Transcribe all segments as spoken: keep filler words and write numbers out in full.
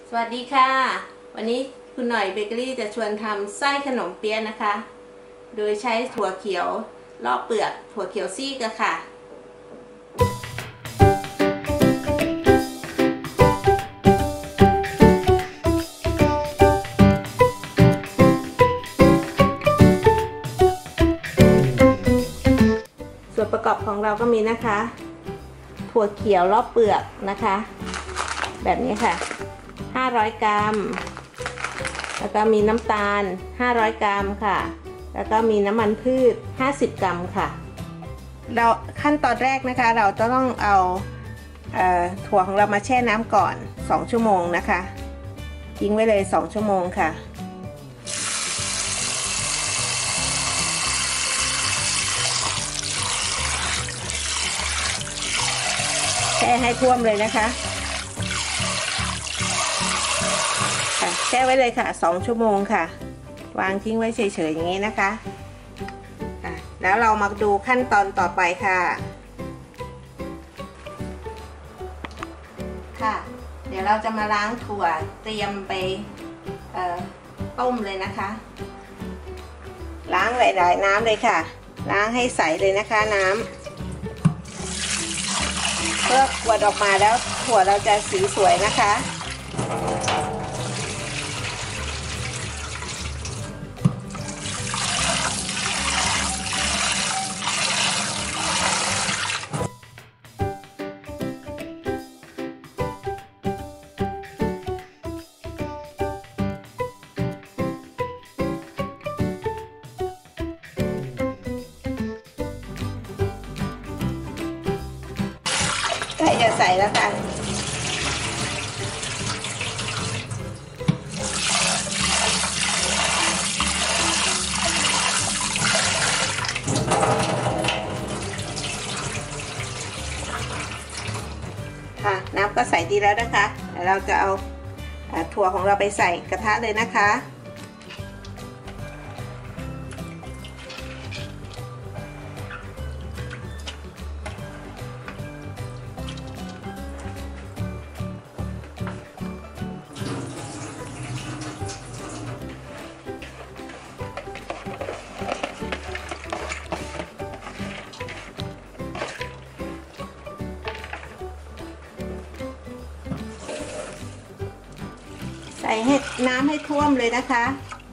สวัสดีค่ะวันนี้คุณหน่อยเบเกอรี่จะชวนทำไส้ขนมเปี๊ยะนะคะโดยใช้ถั่วเขียวลอกเปลือกถั่วเขียวซีกค่ะส่วนประกอบของเราก็มีนะคะถั่วเขียวลอกเปลือกนะคะแบบนี้ค่ะห้าร้อยกรัมแล้วก็มีน้ำตาลห้าร้อยกรัมค่ะแล้วก็มีน้ำมันพืชห้าสิบกรัมค่ะเราขั้นตอนแรกนะคะเราต้องเอาเอ่อถั่วของเรามาแช่น้ำก่อนสองชั่วโมงนะคะทิ้งไว้เลยสองชั่วโมงค่ะแช่ให้ท่วมเลยนะคะแช่ไว้เลยค่ะสองชั่วโมงค่ะวางทิ้งไว้เฉยๆอย่างนี้นะคะแล้วเรามาดูขั้นตอนต่อไปค่ะค่ะเดี๋ยวเราจะมาล้างถั่วเตรียมไปต้มเลยนะคะล้างหลายๆน้ำเลยค่ะล้างให้ใสเลยนะคะน้ำเพื่อกวดออกมาแล้วถั่วเราจะสีสวยนะคะใส่จะใส่แล้วกันค่ะน้ำก็ใส่ดีแล้วนะคะเดี๋ยวเราจะเอาถั่วของเราไปใส่กระทะเลยนะคะใส่ให้น้ำให้ท่วมเลยนะคะ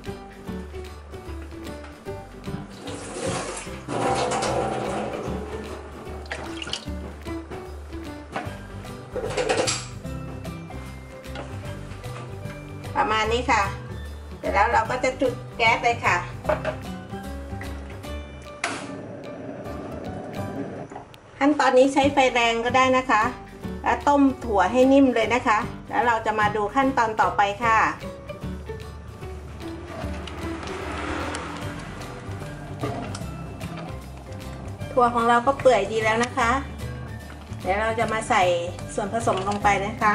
ประมาณนี้ค่ะเสร็จแล้วเราก็จะจุดแก๊สเลยค่ะขั้นตอนนี้ใช้ไฟแรงก็ได้นะคะแล้วต้มถั่วให้นิ่มเลยนะคะแล้วเราจะมาดูขั้นตอนต่อไปค่ะถั่วของเราก็เปื่อยดีแล้วนะคะเดี๋ยวเราจะมาใส่ส่วนผสมลงไปนะคะ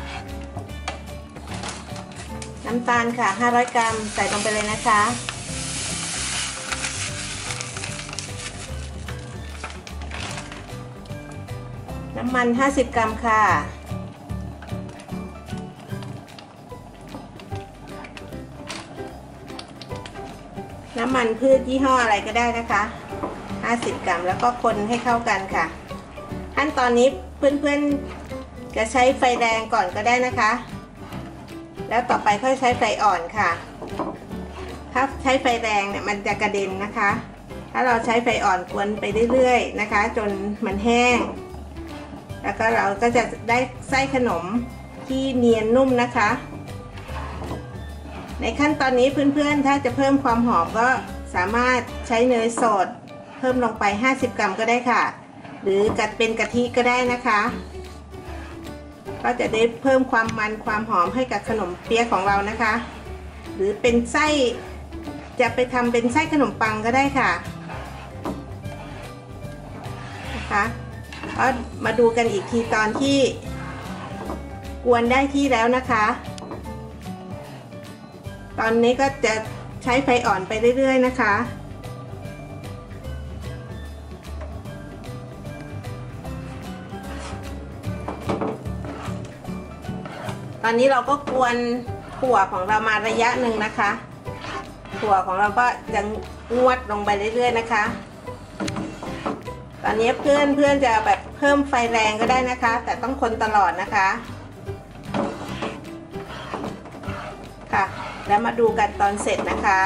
น้ำตาลค่ะห้าร้อยกรัมใส่ลงไปเลยนะคะน้ำมันห้าสิบกรัมค่ะน้ำมันพืชยี่ห้ออะไรก็ได้นะคะห้าสิบกรัมแล้วก็คนให้เข้ากันค่ะขั้นตอนนี้เพื่อนๆจะใช้ไฟแรงก่อนก็ได้นะคะแล้วต่อไปค่อยใช้ไฟอ่อนค่ะถ้าใช้ไฟแรงเนี่ยมันจะกระเด็นนะคะถ้าเราใช้ไฟอ่อนกวนไปเรื่อยๆนะคะจนมันแห้งแล้วก็เราก็จะได้ไส้ขนมที่เนียนนุ่มนะคะในขั้นตอนนี้เพื่อนๆถ้าจะเพิ่มความหอมก็สามารถใช้เนยสดเพิ่มลงไปห้าสิบกรัมก็ได้ค่ะหรือกัดเป็นกะทิก็ได้นะคะก็จะได้เพิ่มความมันความหอมให้กับขนมเปี๊ยะของเรานะคะหรือเป็นไส้จะไปทำเป็นไส้ขนมปังก็ได้ค่ะนะคะก็มาดูกันอีกทีตอนที่กวนได้ที่แล้วนะคะตอนนี้ก็จะใช้ไฟอ่อนไปเรื่อยๆนะคะ ตตอนนี้เราก็กวนถั่วของเรามาระยะหนึ่งนะคะถั่วของเราก็ยังงวดลงไปเรื่อยๆนะคะตอนนี้เพื่อนเพื่อนจะแบบเพิ่มไฟแรงก็ได้นะคะแต่ต้องคนตลอดนะคะค่ะแล้วมาดูกันตอนเสร็จนะคะ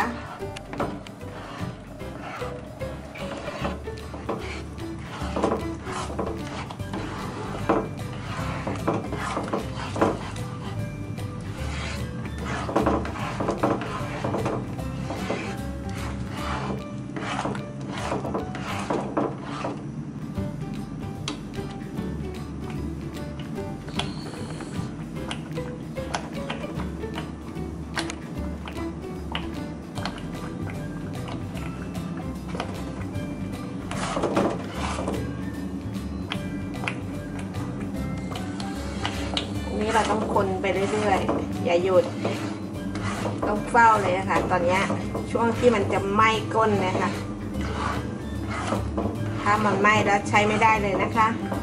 นี่เราต้องคนไปเรื่อยๆอย่าหยุดต้องเฝ้าเลยนะคะตอนนี้ช่วงที่มันจะไหม้ก้นนะคะถ้ามันไหม้แล้วใช้ไม่ได้เลยนะคะ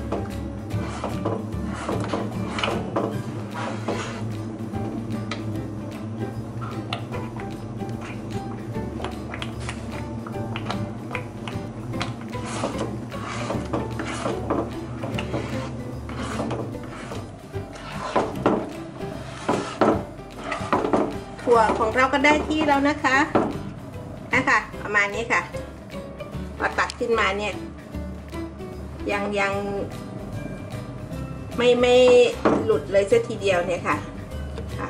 ถั่วของเราก็ได้ที่แล้วนะคะนะคะประมาณนี้ค่ะพอตักขึ้นมาเนี่ยยังยังไม่ไม่หลุดเลยสักทีเดียวเนี่ยค่ะค่ะ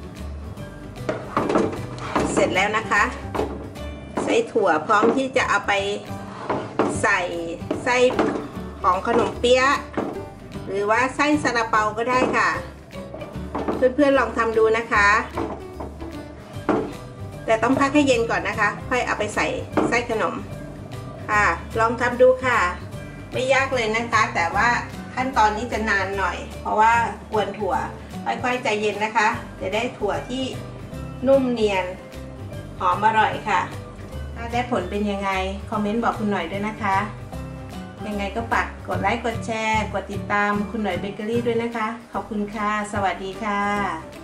เสร็จแล้วนะคะไส้ถั่วพร้อมที่จะเอาไปใส่ไส้ของขนมเปี๊ยะหรือว่าไส้ซาลาเปาก็ได้ค่ะเพื่อนๆลองทำดูนะคะแต่ต้องพักให้เย็นก่อนนะคะค่อยเอาไปใส่ไส้ขนมค่ะลองทำดูค่ะไม่ยากเลยนะคะแต่ว่าขั้นตอนนี้จะนานหน่อยเพราะว่ากวนถั่วค่อยๆใจเย็นนะคะจะได้ถั่วที่นุ่มเนียนหอมอร่อยค่ะถ้าได้ผลเป็นยังไงคอมเมนต์บอกคุณหน่อยด้วยนะคะยังไงก็ฝากกดไลค์กดแชร์กดติดตามคุณหน่อยเบเกอรี่ด้วยนะคะขอบคุณค่ะสวัสดีค่ะ